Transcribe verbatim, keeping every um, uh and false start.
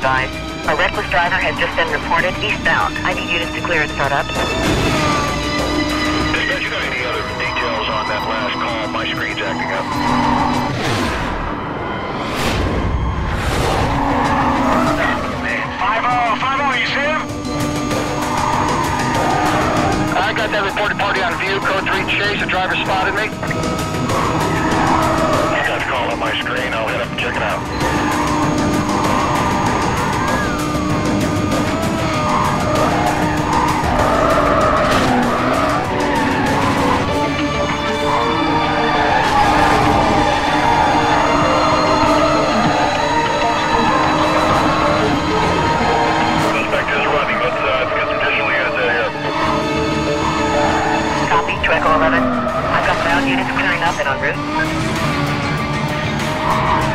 advised. A reckless driver has just been reported eastbound. I need units to clear and start up. Dispatch, you got any other details on that last call? My screen's acting up. five oh, five oh, you see him? I got that reported party on view. Code three chase. The driver spotted me. I got the call on my screen. I'll head up and check it out. Suspect is running. Let's, uh, let's get some additional units out here. Copy, Echo eleven. I've got ground units clearing up and en route.